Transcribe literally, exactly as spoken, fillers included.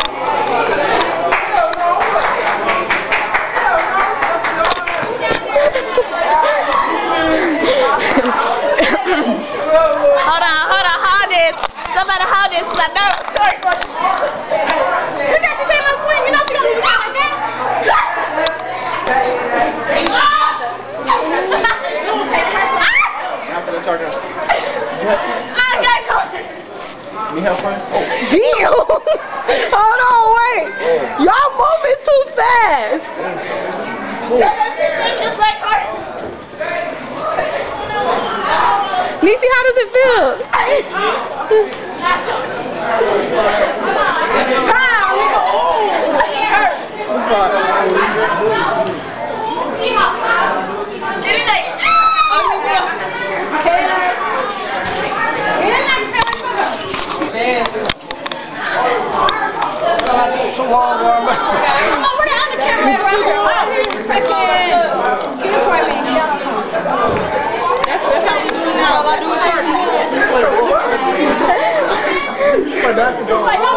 Hold on, hold on, hold this. Somebody hold this, cause I know. You know she came up swing, you know she gonna be down like that. Me help her? Oh. Damn! Hold on, wait. Y'all moving too fast. Niecy, how does it feel? Some long arm. Come on, where the other camera at right here? That's how we do it now. All I do is hurt. That's